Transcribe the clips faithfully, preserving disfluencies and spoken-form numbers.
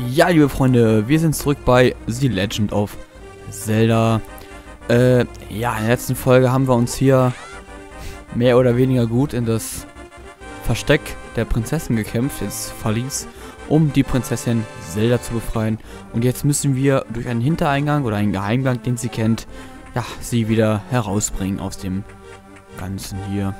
Ja, liebe Freunde, wir sind zurück bei The Legend of Zelda. Äh, ja, in der letzten Folge haben wir uns hier mehr oder weniger gut in das Versteck der Prinzessin gekämpft, ins Verlies, um die Prinzessin Zelda zu befreien. Und jetzt müssen wir durch einen Hintereingang oder einen Geheimgang, den sie kennt, ja, sie wieder herausbringen aus dem Ganzen hier.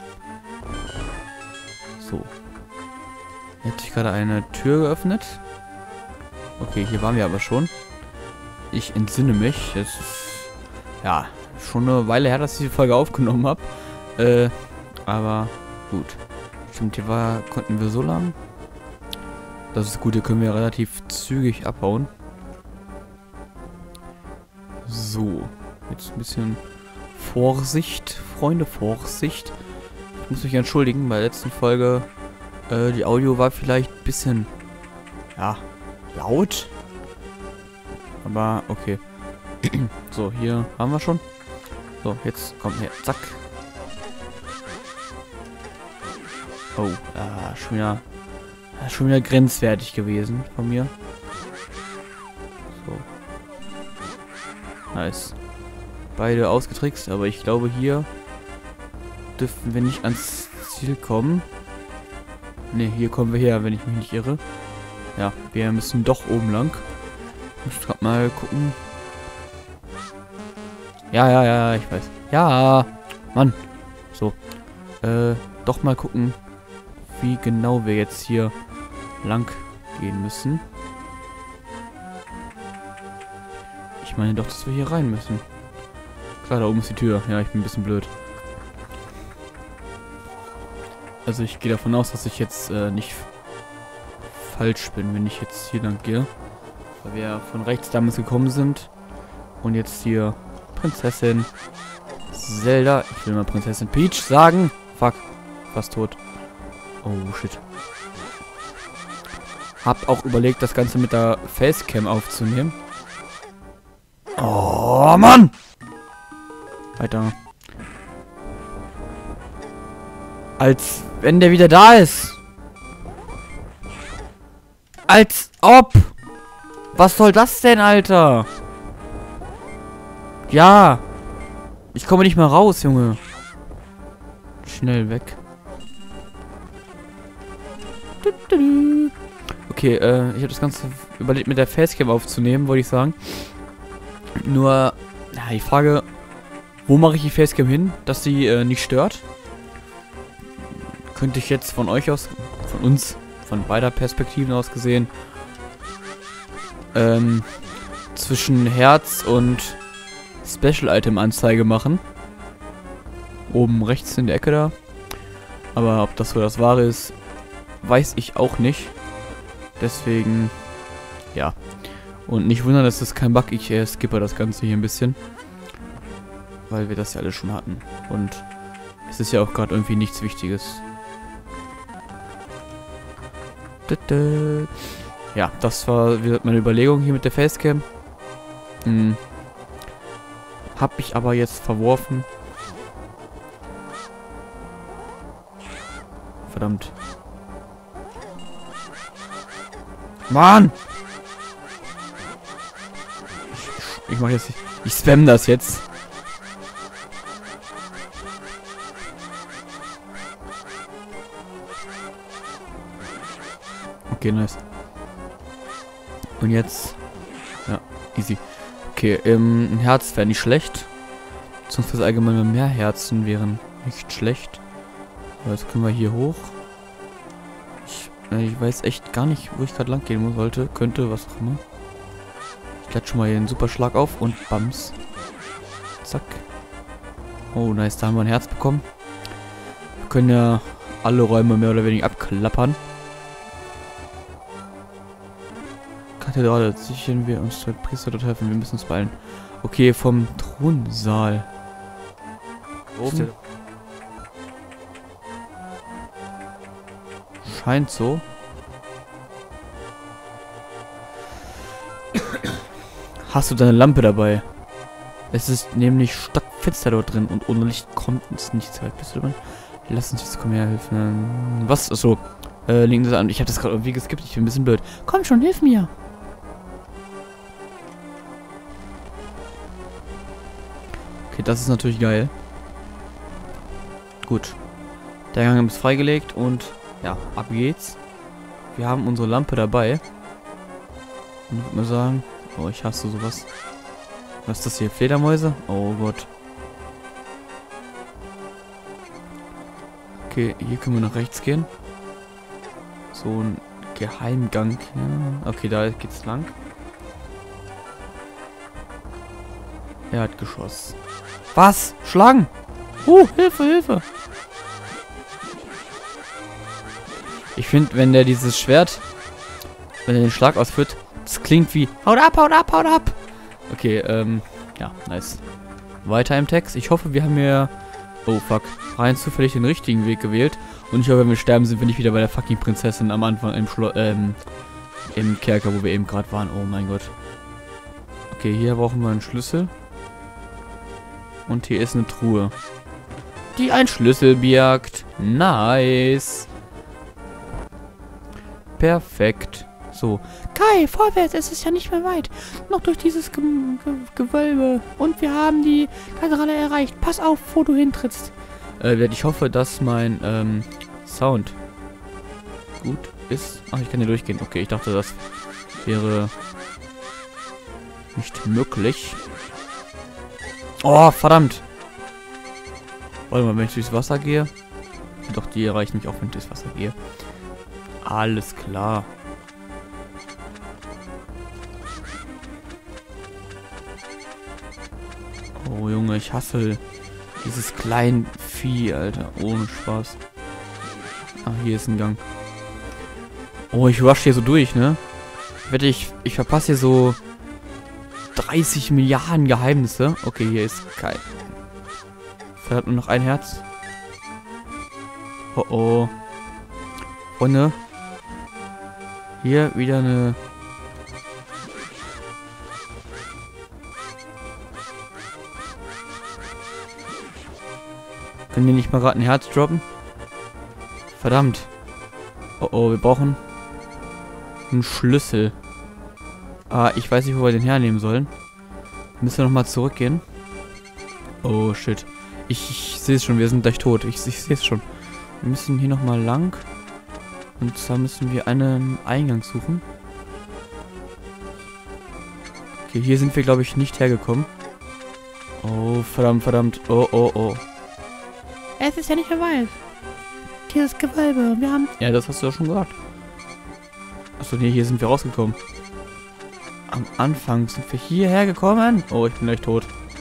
So. Jetzt habe ich gerade eine Tür geöffnet. Okay, hier waren wir aber schon. Ich entsinne mich. Es ist, ja, schon eine Weile her, dass ich die Folge aufgenommen habe. Äh, aber gut. Stimmt, hier war, konnten wir so lang. Das ist gut, hier können wir relativ zügig abhauen. So. Jetzt ein bisschen Vorsicht, Freunde, Vorsicht. Ich muss mich entschuldigen, bei der letzten Folge, äh, die Audio war vielleicht ein bisschen, ja, laut. Aber okay. So, hier haben wir schon. So, jetzt kommt her. Zack. Oh, äh, schon wieder, äh, schon wieder grenzwertig gewesen von mir. So. Nice. Beide ausgetrickst, aber ich glaube, hier dürfen wir nicht ans Ziel kommen. Ne, hier kommen wir her, wenn ich mich nicht irre. Ja, wir müssen doch oben lang. Ich muss gerade mal gucken. Ja, ja, ja, ich weiß. Ja, Mann. So. Äh, doch mal gucken, wie genau wir jetzt hier lang gehen müssen. Ich meine doch, dass wir hier rein müssen. Klar, da oben ist die Tür. Ja, ich bin ein bisschen blöd. Also ich gehe davon aus, dass ich jetzt äh, nicht falsch bin, wenn ich jetzt hier lang gehe. Weil wir von rechts damals gekommen sind. Und jetzt hier Prinzessin Zelda. Ich will mal Prinzessin Peach sagen. Fuck. Fast tot. Oh shit. Hab auch überlegt, das Ganze mit der Facecam aufzunehmen. Oh Mann! Weiter. Als wenn der wieder da ist. Als ob. Was soll das denn, Alter? Ja. Ich komme nicht mehr raus, Junge. Schnell weg. Okay, äh, ich habe das Ganze überlegt, mit der Facecam aufzunehmen, wollte ich sagen. Nur, ja, die Frage, wo mache ich die Facecam hin, dass sie äh, nicht stört? Könnte ich jetzt von euch aus, von uns, von beider Perspektiven aus gesehen, ähm, zwischen Herz und Special Item Anzeige machen. Oben rechts in der Ecke da. Aber ob das so das Wahre ist, weiß ich auch nicht. Deswegen, ja. Und nicht wundern, dass das kein Bug. Ich äh, skippe das Ganze hier ein bisschen. Weil wir das ja alle schon hatten. Und es ist ja auch gerade irgendwie nichts Wichtiges. Ja, das war wie gesagt, meine Überlegung hier mit der Facecam. Hm. Hab ich aber jetzt verworfen. Verdammt. Mann! Ich, ich mach jetzt. Ich spam das jetzt. Okay, nice. Und jetzt. Ja, easy. Okay, ähm, ein Herz wäre nicht schlecht. Beziehungsweise allgemein mehr Herzen wären nicht schlecht. Aber jetzt können wir hier hoch. Ich, äh, ich weiß echt gar nicht, wo ich gerade lang gehen wollte. Könnte, was auch immer. Ich lade schon mal hier einen super Schlag auf und bams. Zack. Oh, nice, da haben wir ein Herz bekommen. Wir können ja alle Räume mehr oder weniger abklappern. Kathedrale, sichern wir uns der Priester dort helfen. Wir müssen uns beeilen. Okay, vom Thronsaal. Oben. Scheint so. Hast du deine Lampe dabei? Es ist nämlich stockfinster dort drin und ohne Licht kommt uns nichts weit. Bist du drin? Lass uns jetzt kommen her helfen. Was? Achso. Äh, links an. Ich habe das gerade irgendwie geskippt. Ich bin ein bisschen blöd. Komm schon, hilf mir. Okay, das ist natürlich geil. Gut. Der Gang ist freigelegt und ja, ab geht's. Wir haben unsere Lampe dabei. Und ich würde mal sagen, oh, ich hasse sowas. Was ist das hier? Fledermäuse? Oh Gott. Okay, hier können wir nach rechts gehen. So ein Geheimgang. Ja. Okay, da geht's lang. Er hat Geschoss. Was? Schlangen! Uh, Hilfe, Hilfe! Ich finde, wenn der dieses Schwert, wenn er den Schlag ausführt, das klingt wie haut ab, haut ab, haut ab! Okay, ähm, ja, nice. Weiter im Text. Ich hoffe, wir haben hier... Oh, fuck. Rein zufällig den richtigen Weg gewählt. Und ich hoffe, wenn wir sterben, sind wir nicht wieder bei der fucking Prinzessin am Anfang im Schlo ähm, im Kerker, wo wir eben gerade waren. Oh mein Gott. Okay, hier brauchen wir einen Schlüssel. Und hier ist eine Truhe, die einen Schlüssel birgt. Nice. Perfekt. So. Kai, vorwärts, es ist ja nicht mehr weit. Noch durch dieses Ge Ge Gewölbe. Und wir haben die Kathedrale erreicht. Pass auf, wo du hintrittst. Äh, ich hoffe, dass mein ähm, Sound gut ist. Ach, ich kann hier durchgehen. Okay, ich dachte, das wäre nicht möglich. Oh, verdammt. Warte mal, wenn ich durchs Wasser gehe. Doch, die erreichen mich auch, wenn ich durchs Wasser gehe. Alles klar. Oh, Junge, ich hasse dieses kleine Vieh, Alter. Ohne Spaß. Ach, hier ist ein Gang. Oh, ich rush hier so durch, ne? Ich wette, ich, ich verpasse hier so dreißig Milliarden Geheimnisse. Okay, hier ist kein... Verdammt, nur noch ein Herz. Oh, oh. Freunde. Hier wieder eine... Können wir nicht mal gerade ein Herz droppen? Verdammt. Oh oh, wir brauchen einen Schlüssel. Ah, ich weiß nicht, wo wir den hernehmen sollen. Müssen wir nochmal zurückgehen. Oh, shit. Ich, ich sehe es schon, wir sind gleich tot. Ich, ich sehe es schon. Wir müssen hier nochmal lang. Und zwar müssen wir einen Eingang suchen. Okay, hier sind wir, glaube ich, nicht hergekommen. Oh, verdammt, verdammt. Oh, oh, oh. Es ist ja nicht mehr weit. Dieses Gewölbe. Wir haben... Ja, das hast du ja schon gesagt. Achso, nee, hier sind wir rausgekommen. Am Anfang sind wir hierher gekommen. Oh, ich bin gleich tot.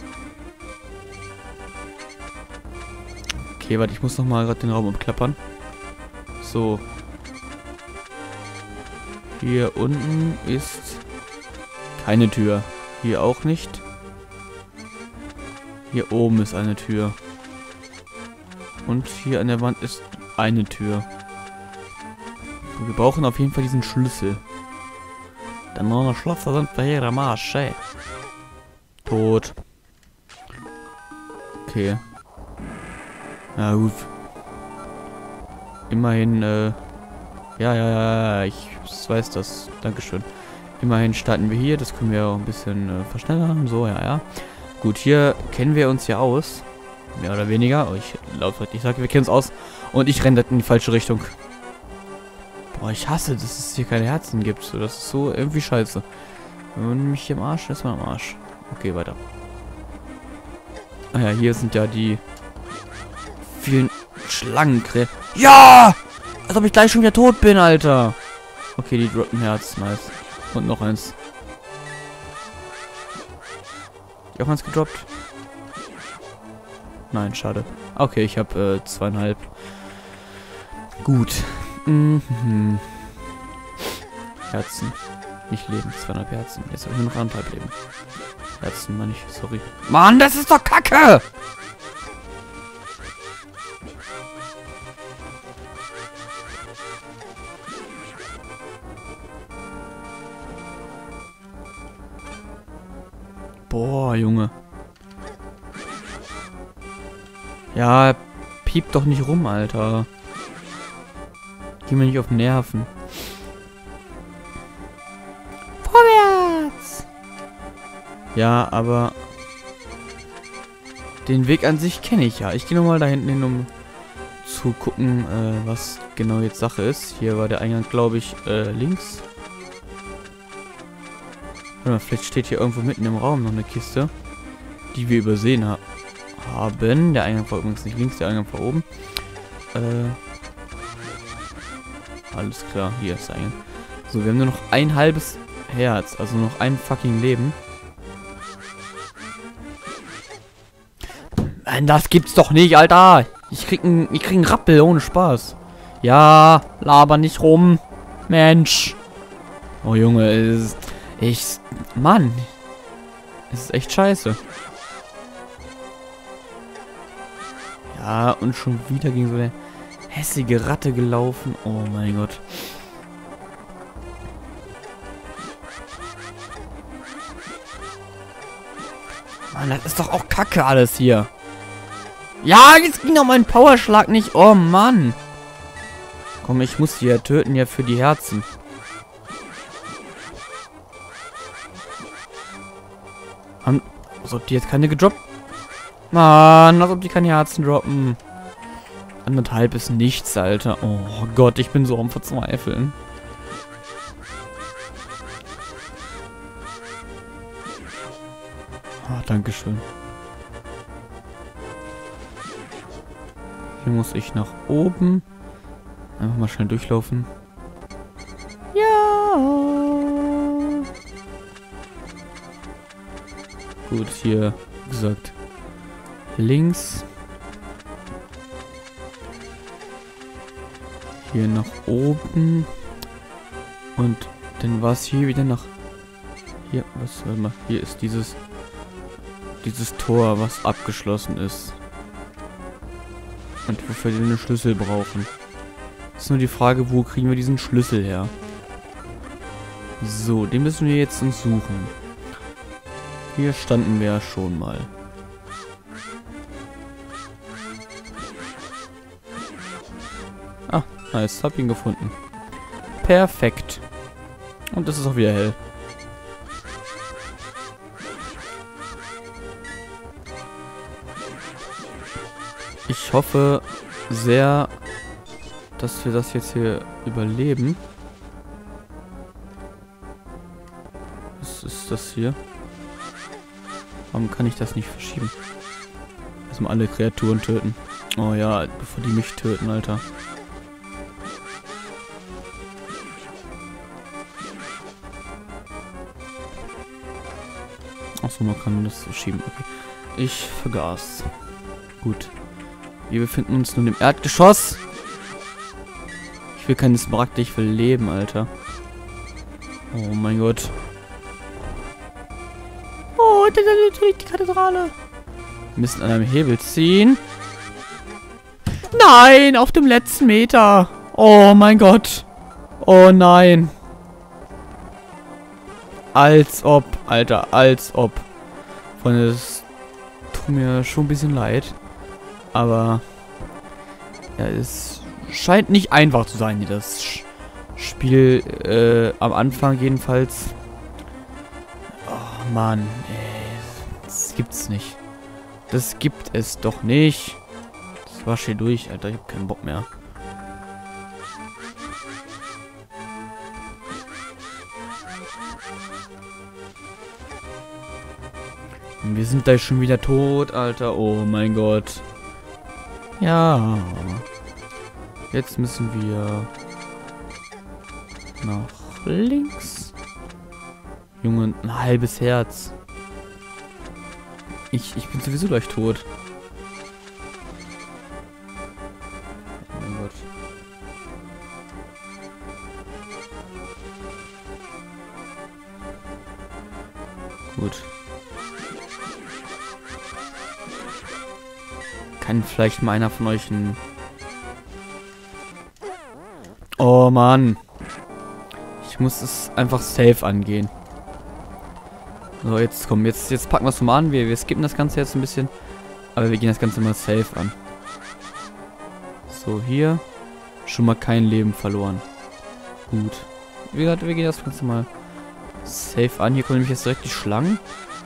Okay, warte, ich muss noch mal gerade den Raum umklappern. So. Hier unten ist keine Tür. Hier auch nicht. Hier oben ist eine Tür. Und hier an der Wand ist eine Tür. Wir brauchen auf jeden Fall diesen Schlüssel. Dann noch eine Schlösser sind wir hier am Arsch, ey. Tot. Okay. Na gut. Immerhin, äh... Ja, ja, ja, ich weiß das. Dankeschön. Immerhin starten wir hier. Das können wir auch ein bisschen äh, verschnellern. So, ja, ja. Gut, hier kennen wir uns ja aus. Mehr oder weniger. Oh, ich, laut, ich sage, wir kennen uns aus. Und ich renne in die falsche Richtung. Boah, ich hasse, dass es hier keine Herzen gibt. So, das ist so irgendwie scheiße. Wenn man mich hier im Arsch ist, man am Arsch. Okay, weiter. Ah ja, hier sind ja die vielen Schlangenkrähen. Ja! Als ob ich gleich schon wieder tot bin, Alter. Okay, die droppen Herz. Nice. Und noch eins. Die auch eins gedroppt? Nein, schade. Okay, ich habe äh, zweieinhalb. Gut. Mhm. Herzen. Nicht Leben, zweieinhalb Herzen. Jetzt habe ich nur noch anderthalb Leben. Herzen, meine ich. Sorry. Mann, das ist doch Kacke! Boah, Junge. Ja, piept doch nicht rum, Alter. Geh mir nicht auf den Nerven. Vorwärts! Ja, aber den Weg an sich kenne ich ja. Ich gehe nochmal da hinten hin, um zu gucken, äh, was genau jetzt Sache ist. Hier war der Eingang, glaube ich, äh, links. Warte mal, vielleicht steht hier irgendwo mitten im Raum noch eine Kiste, die wir übersehen ha haben. Der Eingang war übrigens nicht links, der Eingang war oben. Äh, alles klar, hier ist der Eingang. So, wir haben nur noch ein halbes Herz, also noch ein fucking Leben. Mann, das gibt's doch nicht, Alter! Ich krieg einen, ich krieg einen Rappel, ohne Spaß. Ja, laber nicht rum. Mensch. Oh, Junge, es ist... Ich... Mann. Es ist echt scheiße. Ja, und schon wieder gegen so eine hässliche Ratte gelaufen. Oh mein Gott. Mann, das ist doch auch Kacke alles hier. Ja, jetzt ging doch mein Powerschlag nicht. Oh Mann. Komm, ich muss die ja töten, ja, für die Herzen. Haben, als ob die jetzt keine gedroppt. Mann, als ob die keine Herzen droppen. Anderthalb ist nichts, Alter. Oh Gott, ich bin so am Verzweifeln. Ah, Dankeschön. Hier muss ich nach oben. Einfach mal schnell durchlaufen. Ja. Gut, hier, wie gesagt, links. Hier nach oben. Und dann war es hier wieder nach... Hier, was soll man? Hier ist dieses... Dieses Tor, was abgeschlossen ist. Und wofür wir den Schlüssel brauchen. Ist nur die Frage, wo kriegen wir diesen Schlüssel her? So, den müssen wir jetzt uns suchen. Hier standen wir ja schon mal. Ah, nice, hab ihn gefunden. Perfekt. Und das ist auch wieder hell. Ich hoffe sehr, dass wir das jetzt hier überleben. Was ist das hier? Warum kann ich das nicht verschieben? Erstmal alle Kreaturen töten. Oh ja, bevor die mich töten, Alter. Achso, man kann das verschieben. Okay. Ich vergaß. Gut. Wir befinden uns nun im Erdgeschoss. Ich will keinen Smaragd, ich will leben, Alter. Oh mein Gott. Oh, da ist natürlich die Kathedrale. Wir müssen an einem Hebel ziehen. Nein, auf dem letzten Meter. Oh mein Gott. Oh nein. Als ob, Alter, als ob. Freunde, das tut mir schon ein bisschen leid. Aber ja, es scheint nicht einfach zu sein, hier das Spiel äh, am Anfang jedenfalls. Oh Mann, ey, das gibt's nicht. Das gibt es doch nicht. Das war schon durch, Alter, ich hab keinen Bock mehr. Und wir sind da schon wieder tot, Alter. Oh mein Gott. Ja. Jetzt müssen wir nach links. Junge, ein halbes Herz. Ich, ich bin sowieso gleich tot. Oh mein Gott. Gut. Kann vielleicht mal einer von euch ein... Oh Mann. Ich muss es einfach safe angehen. So, jetzt komm, jetzt, jetzt packen wir es mal an. Wir, wir skippen das Ganze jetzt ein bisschen. Aber wir gehen das Ganze mal safe an. So, hier. schon mal kein Leben verloren. Gut. Wie gesagt, wir gehen das Ganze mal safe an. Hier kommen nämlich jetzt direkt die Schlangen.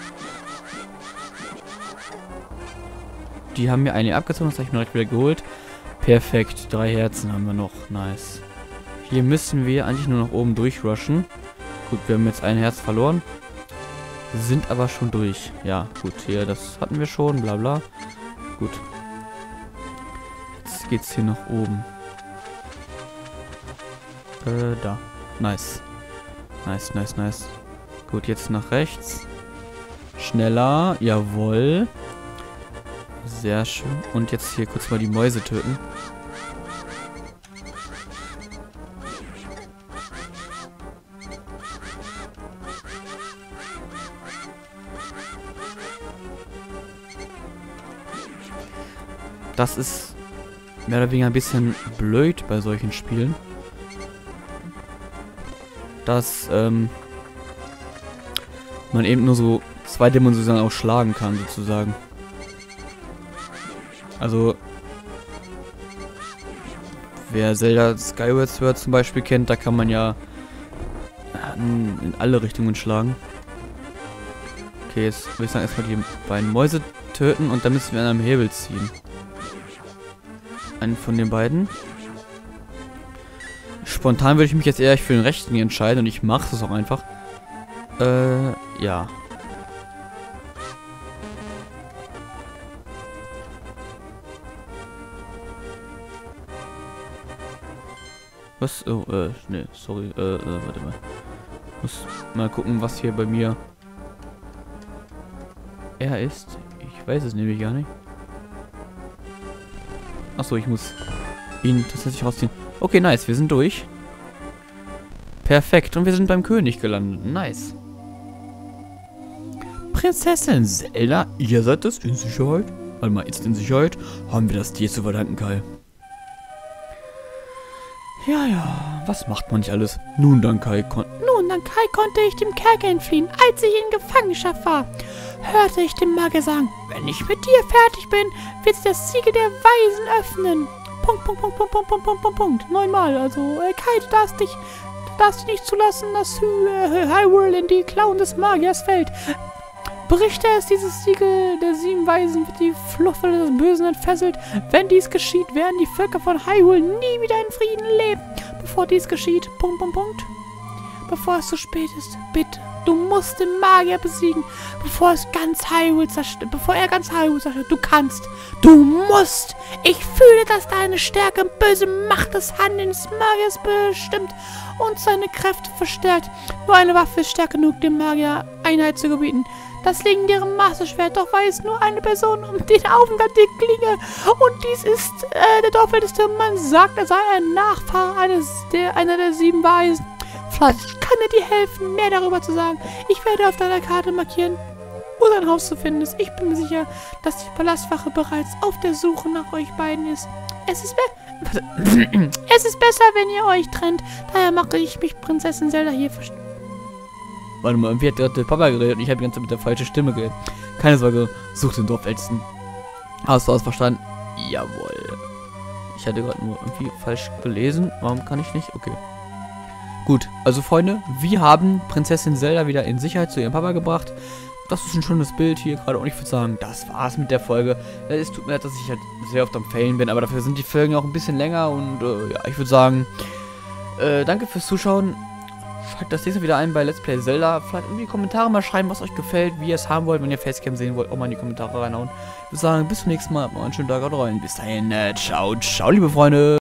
Die haben mir eine abgezogen, das habe ich mir direkt wieder geholt. Perfekt, drei Herzen haben wir noch. Nice. Hier müssen wir eigentlich nur noch oben durchrushen. Gut, wir haben jetzt ein Herz verloren. Sind aber schon durch. Ja, gut, hier, das hatten wir schon, bla bla. Gut. Jetzt geht's hier nach oben. Äh, da. Nice. Nice, nice, nice. Gut, jetzt nach rechts. Schneller, jawohl. Sehr schön. Und jetzt hier kurz mal die Mäuse töten. Das ist mehr oder weniger ein bisschen blöd bei solchen Spielen. Dass ähm, man eben nur so zweidimensional auch schlagen kann, sozusagen. Also, wer Zelda Skyward Sword zum Beispiel kennt, da kann man ja in, in alle Richtungen schlagen. Okay, jetzt würde ich sagen, erstmal die beiden Mäuse töten und dann müssen wir an einem Hebel ziehen. Einen von den beiden. Spontan würde ich mich jetzt eher für den rechten entscheiden und ich mache es auch einfach. Äh, ja. Was? Oh, äh, ne, sorry, äh, äh, warte mal. Muss mal gucken, was hier bei mir er ist. Ich weiß es nämlich gar nicht. Achso, ich muss ihn tatsächlich rausziehen. Okay, nice, wir sind durch. Perfekt, und wir sind beim König gelandet. Nice. Prinzessin Zelda, ihr seid das in Sicherheit? Warte mal, ist in Sicherheit? Haben wir das dir zu verdanken, Kai? Ja, ja, was macht man nicht alles? Nun, dann Kai kon... Nun, dann Kai konnte ich dem Kerker entfliehen, als ich in Gefangenschaft war. Hörte ich dem Magier sagen, wenn ich mit dir fertig bin, wird sich das Siegel der Weisen öffnen. Punkt, Punkt, Punkt, Punkt, Punkt, Punkt, Punkt, Punkt, Punkt. Neunmal, also, äh, Kai, du darfst dich, du darfst dich nicht zulassen, dass äh, Hyrule in die Klauen des Magiers fällt. Berichte es, dieses Siegel der sieben Weisen wird die Flucht des Bösen entfesselt. Wenn dies geschieht, werden die Völker von Hyrule nie wieder in Frieden leben. Bevor dies geschieht, Punkt, Punkt, Punkt. Bevor es zu spät ist, bitte, du musst den Magier besiegen, bevor es ganz Hyrule zerstört, bevor er ganz Hyrule zerstört. Du kannst, du musst. Ich fühle, dass deine Stärke und böse Macht des Handelns des Magiers bestimmt und seine Kräfte verstärkt. Nur eine Waffe ist stark genug, dem Magier Einheit zu gebieten. Das legendäre Masterschwert, doch weiß nur eine Person um den Aufenthalt der Klinge. Und dies ist äh, der Dorfälteste. Man sagt, er sei ein Nachfahre eines der, einer der sieben Weisen. Vielleicht kann er dir helfen, mehr darüber zu sagen. Ich werde auf deiner Karte markieren, wo sein Haus zu finden ist. Ich bin mir sicher, dass die Palastwache bereits auf der Suche nach euch beiden ist. Es ist, be es ist besser, wenn ihr euch trennt. Daher mache ich mich Prinzessin Zelda hier verstehen. Warte mal, irgendwie hat gerade der Papa geredet und ich habe die ganze Zeit mit der falschen Stimme geredet. Keine Sorge, such den Dorfältesten. Hast du das verstanden? Jawohl. Ich hatte gerade nur irgendwie falsch gelesen. Warum kann ich nicht? Okay. Gut, also Freunde, wir haben Prinzessin Zelda wieder in Sicherheit zu ihrem Papa gebracht. Das ist ein schönes Bild hier gerade und ich würde sagen, das war's mit der Folge. Es tut mir leid, dass ich halt sehr oft am Failen bin, aber dafür sind die Folgen auch ein bisschen länger und äh, ja, ich würde sagen, äh, danke fürs Zuschauen. Schaltet das nächste wieder ein bei Let's Play Zelda. Vielleicht irgendwie Kommentare mal schreiben, was euch gefällt, wie ihr es haben wollt. Wenn ihr Facecam sehen wollt, auch mal in die Kommentare reinhauen. Ich würde sagen, bis zum nächsten Mal. Habt noch einen schönen Tag, haut rein. Bis dahin, äh, ciao, ciao, liebe Freunde.